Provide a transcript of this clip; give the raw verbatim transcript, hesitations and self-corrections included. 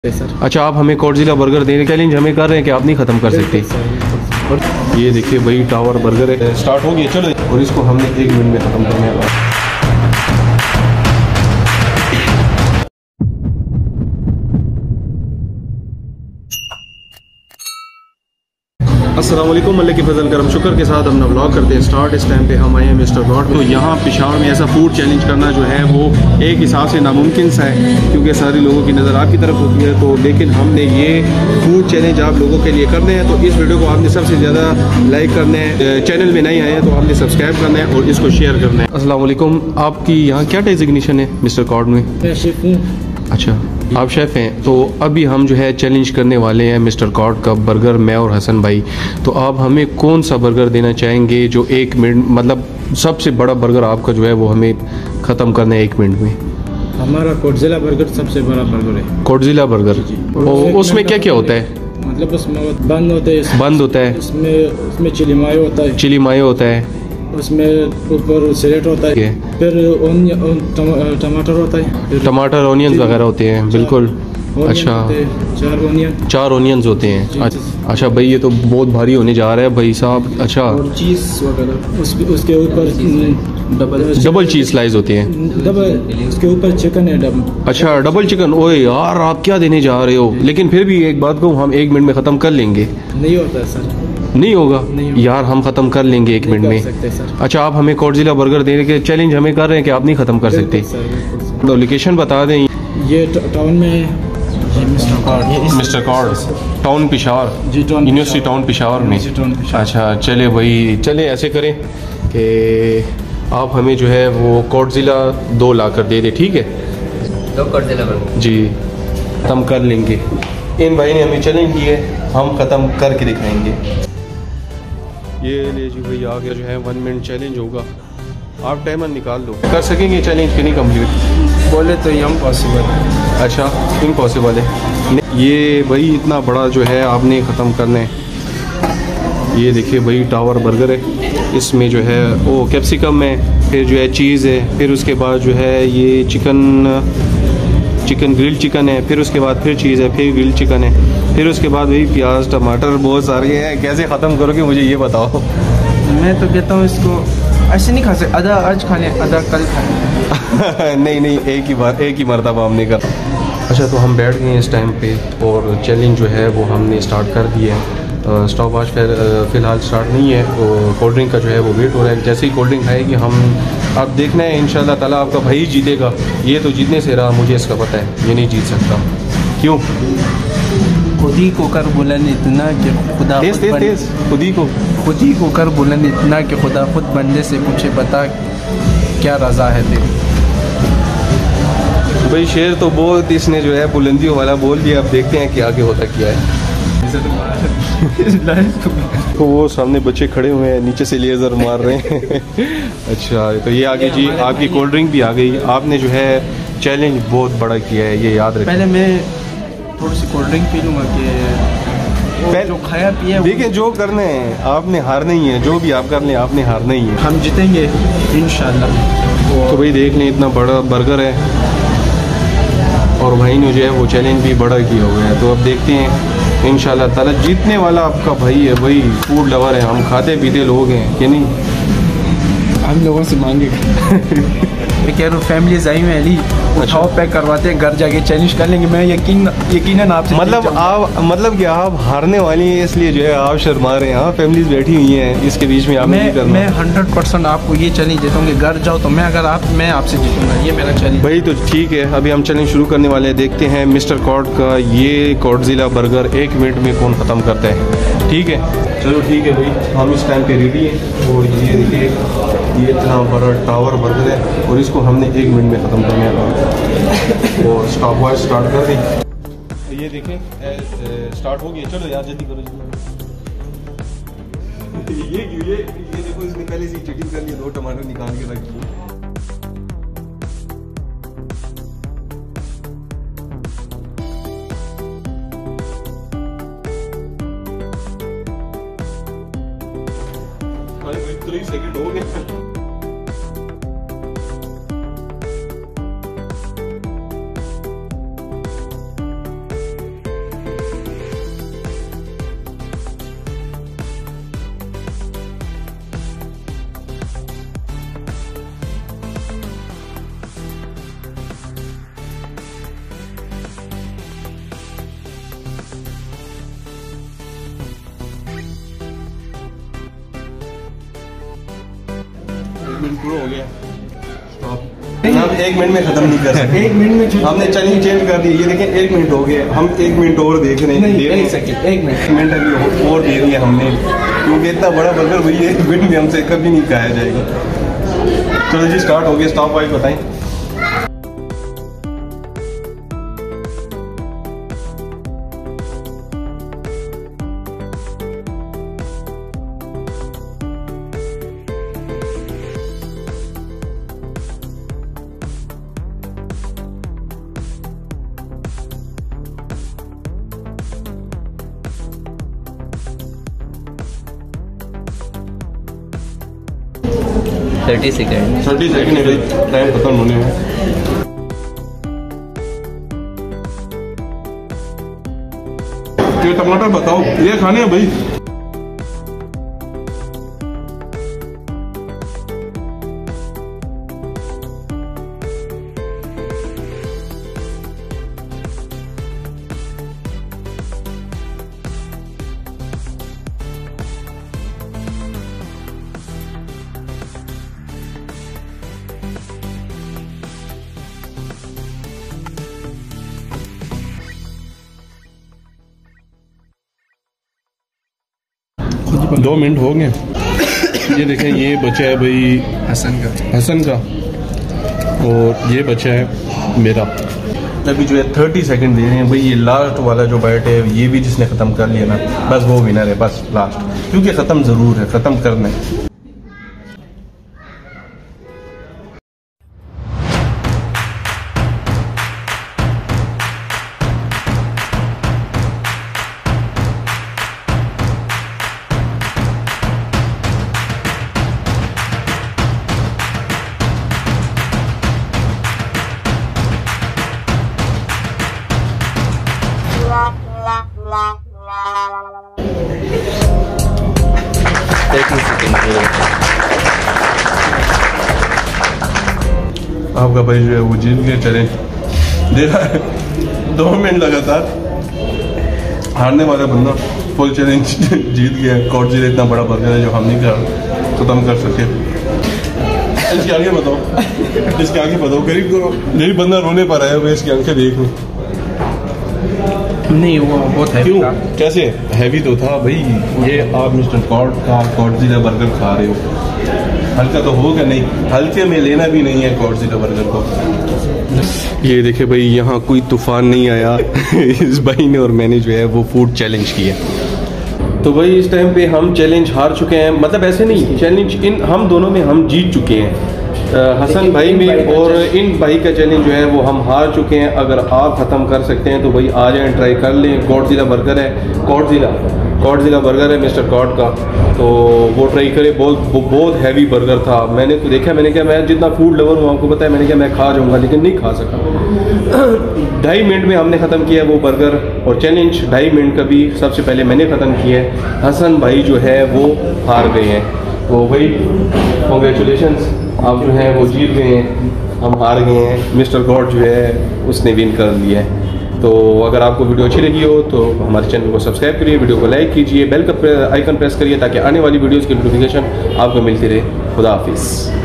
Sir. अच्छा, आप हमें कॉडजिला बर्गर देने चैलेंज हमें कर रहे हैं कि आप नहीं ख़त्म कर सकते। ये देखिए भाई टावर बर्गर है, स्टार्ट हो गया, चलो। और इसको हमने एक मिनट में ख़त्म करना है। अस्सलाम वालेकुम, अल्लाह के फजल करम शुक्र के साथ हम व्लॉग करते हैं स्टार्ट। इस टाइम पे हम आए हैं मिस्टर गॉड। तो यहाँ पेशावर में ऐसा फूड चैलेंज करना जो है वो एक हिसाब से नामुमकिन सा है, क्योंकि सारे लोगों की नज़र आपकी तरफ होती है। तो लेकिन हमने ये फूड चैलेंज आप लोगों के लिए करने हैं। तो इस वीडियो को आपने सबसे ज़्यादा लाइक करना है, चैनल में नहीं आए हैं तो आपने सब्सक्राइब करना है और इसको शेयर करना है। अस्सलाम वालेकुम, आपकी यहाँ क्या डेजिग्नेशन है मिस्टर गॉड में? मैं शेफ हूँ। अच्छा, आप शेफ़ हैं। तो अभी हम जो है चैलेंज करने वाले हैं मिस्टर कॉड का बर्गर, मैं और हसन भाई। तो आप हमें कौन सा बर्गर देना चाहेंगे जो एक मिनट, मतलब सबसे बड़ा बर्गर आपका जो है वो हमें ख़त्म करना है एक मिनट में? हमारा कॉडजिला बर्गर सबसे बड़ा बर्गर है। कॉडजिला बर्गर, उसमें क्या क्या होता है? मतलब उसमें बंद होता है, बंद होता है, उसमें उसमें चिली मायो होता है, चिली मायो होता है, उसमें ऊपर सैलेड होता है, फिर टमाटर होता है, टमाटर ऑनियंस वगैरह होते हैं। बिल्कुल। अच्छा, चार ओनियन चार ओनियंस होते हैं। अच्छा भाई, ये तो बहुत भारी होने जा रहा है भाई साहब। अच्छा, और चीज़ वगैरह उस, उसके ऊपर डबल डबल चीज़ स्लाइस होती हैं। डबल उसके ऊपर चिकन है डबल। अच्छा, डबल चिकन। ओए यार, आप क्या देने जा रहे हो? लेकिन फिर भी एक बात कहूँ, हम एक मिनट में ख़त्म कर लेंगे। नहीं होता सर, नहीं होगा यार, हम ख़त्म कर लेंगे एक मिनट में। अच्छा, आप हमें कॉडजिला बर्गर देने के चैलेंज हमें कर रहे हैं कि आप नहीं ख़त्म कर सकते। तो लोकेशन बता दें। ये टाउन में मिस्टर कॉड, town Peshawar, university town Peshawar में। अच्छा चले भाई, चले ऐसे करें कि आप हमें जो है वो कॉडजिला दो ला कर दे दे, ठीक है? दो कॉडजिला बर्गर जी, ख़त्म कर लेंगे। इन भाई ने हमें चैलेंज किया है, हम ख़त्म करके दिखाएंगे। ये ले जी भाई, आगे जो है वन मिनट चैलेंज होगा। आप टाइमर निकाल लो। कर सकेंगे चैलेंज कि नहीं कंप्लीट? बोले तो ये इम्पॉसिबल। अच्छा, इम्पॉसिबल है। ये भाई इतना बड़ा जो है आपने ख़त्म करना है। ये देखिए भाई टावर बर्गर है, इसमें जो है वो कैप्सिकम है, फिर जो है चीज़ है, फिर उसके बाद जो है ये चिकन चिकन ग्रिल चिकन है, फिर उसके बाद फिर चीज़ है, फिर ग्रिल चिकन है, फिर उसके बाद वही प्याज टमाटर बहुत सारे हैं। कैसे ख़त्म करोगे मुझे ये बताओ। मैं तो कहता हूँ इसको ऐसे नहीं खा सकते, आधा आज खाने आधा कल खाने। नहीं नहीं, एक ही बार, एक ही मरतबा हमने कर। अच्छा, तो हम बैठ गए हैं इस टाइम पे और चैलेंज जो है वो हमने स्टार्ट कर दिया है। स्टॉप वॉच फिर फ़िलहाल स्टार्ट नहीं है। तो कोल्ड ड्रिंक का जो है वो वेट हो रहा है। जैसे ही कोल्ड ड्रिंक आएगी हम, आप देखना है इंशाल्लाह ताला आपका भाई जीतेगा। ये तो जीतने से रहा, मुझे इसका पता है, ये नहीं जीत सकता। क्यों? खुद ही को कर बुलंद इतना कि खुदा तेज तेज तेज खुद ही को खुद ही को कर बुलंद इतना कि खुदा खुद बंदे से पूछे बता क्या रजा है तेरी। भाई शेर तो बहुत इसने जो है बुलंदियों वाला बोल दिया। अब देखते हैं कि आगे होता क्या है। तो वो सामने बच्चे खड़े हुए हैं, नीचे से लेज़र मार रहे हैं। अच्छा, तो ये आगे जी आपकी कोल्ड ड्रिंक भी आ गई। आपने जो है चैलेंज बहुत बड़ा किया है, ये याद रखें। पहले मैं थोड़ी सी कोल्ड ड्रिंक पी लूँगा कि जो खाया पिया। देखिए, जो करने हैं आपने हारना ही है, जो भी आप कर लें आपने हारना ही है। हम जीतेंगे इंशाल्लाह। तो भाई देख लें, इतना बड़ा बर्गर है और भाई ने जो है वो चैलेंज भी बड़ा किया हुआ है। तो अब देखते हैं इंशाल्लाह ताला, जीतने वाला आपका भाई है। भाई फूड लवर है, हम खाते पीते लोग हैं कि नहीं? हम लोगों से मांगेगा। मैं कह रहा हूँ फैमिलीज आई हुई अली, उठाओ पैक करवाते हैं, घर जाके चैलेंज कर लेंगे। मैं यकीन यकीनन आपसे मतलब आप मतलब कि आप हारने वाली हैं इसलिए जो है आप शर्मा रहे हैं। हाँ, फैमिलीज बैठी हुई हैं, इसके बीच में आप मैं नहीं करना। मैं हंड्रेड परसेंट आपको ये चैलेंज देता हूँ कि घर जाओ तो मैं अगर आप मैं आपसे जीतूंगा, ये मेरा चैलेंज। भाई तो ठीक है, अभी हम चैलेंज शुरू करने वाले हैं। देखते हैं मिस्टर कॉड का ये कॉडजिला बर्गर एक मिनट में कौन ख़त्म करता है। ठीक है, चलो ठीक है भाई, हम इस टाइम पे रेडी हैं। और ये देखिए, ये इतना बड़ा टावर बर्गर है और इसको हमने एक मिनट में ख़त्म करना है। और स्टॉप वॉच स्टार्ट कर दी। ये देखें स्टार्ट हो गया। चलो यार जल्दी करो। ये ये ये देखो, इसने पहले से चीटिंग कर ली, दो टमाटर निकाल के रख दिए। तीस सेकंड हो गए। चैलेंज पूरा हो गया। हम एक मिनट में खत्म नहीं कर सकते। एक मिनट में हमने चैलेंज चेंज कर दी। ये देखें एक मिनट हो गया, हम एक मिनट और देख रहे हैं। एक सेकंड, एक मिनट एक मिनट अभी और दे दिया हमने, क्योंकि इतना बड़ा बर्गर भैया एक मिनट में हमसे कभी नहीं खाया जाएगा। चलो जी स्टार्ट हो गया, स्टॉप वाइज बताएं। थर्टी सेकेंड थर्टी सेकेंड है भाई, टाइम खत्म होने में। ये टमाटर बताओ, ये खाने हैं भाई? दो मिनट हो गए। ये देखें, ये बचा है भाई हसन का हसन का, और ये बचा है मेरा। अभी जो है थर्टी सेकंड दे रहे हैं भाई। ये लास्ट वाला जो बैट है, ये भी जिसने ख़त्म कर लिया ना, बस वो विनर है, बस लास्ट, क्योंकि ख़त्म ज़रूर है, ख़त्म करना है। आपका भाई जो है वो जीत गया चैलेंज। देखा है, दो मिनट लगातार हारने वाला बंदा फुल चैलेंज जीत गया। कॉटजीरा इतना बड़ा बर्गर है जो हम नहीं कर खत्म कर सके। इसके आगे बताओ, इसके आगे बताओ, गरीब गरीब बंदा रोने पर आया हुआ, इसकी आंखें देख लो। नहीं वो बहुत है। क्यों, कैसे हैवी तो था भाई। ये आप मिस्टर कॉट का कॉटजीरा बर्गर खा रहे हो, हल्का तो होगा नहीं, हल्के में लेना भी नहीं है कॉटजीरा बर्गर को। ये देखे भाई, यहाँ कोई तूफान नहीं आया इस भाई ने और मैंने जो है वो फूड चैलेंज किया। तो भाई इस टाइम पे हम चैलेंज हार चुके हैं, मतलब ऐसे नहीं, चैलेंज इन हम दोनों में हम जीत चुके हैं। हसन भाई में और इन भाई का चैलेंज जो है वो हम हार चुके हैं। अगर आप ख़त्म कर सकते हैं तो भाई आ जाएं, ट्राई कर लें। कॉटजीरा बर्गर है, कॉटजीरा कॉटजीरा बर्गर है मिस्टर कॉट का, तो वो ट्राई करें। बहुत बहुत हैवी बर्गर था। मैंने तो देखा, मैंने क्या, मैं जितना फूड लवर हूँ आपको पता है, मैंने क्या मैं खा जाऊँगा, लेकिन नहीं खा सका। ढाई मिनट में हमने ख़त्म किया वो बर्गर, और चैलेंज ढाई मिनट का भी सबसे पहले मैंने ख़त्म किया है। हसन भाई जो है वो हार गए हैं। तो भाई कॉन्ग्रेचुलेशंस, आप जो हैं वो जीत गए हैं, हम हार गए हैं। मिस्टर गॉड जो है उसने विन कर लिया है। तो अगर आपको वीडियो अच्छी लगी हो तो हमारे चैनल को सब्सक्राइब करिए, वीडियो को लाइक कीजिए, बेल का आइकन प्रेस करिए ताकि आने वाली वीडियोज़ की नोटिफिकेशन आपको मिलती रहे। खुदा हाफिज़।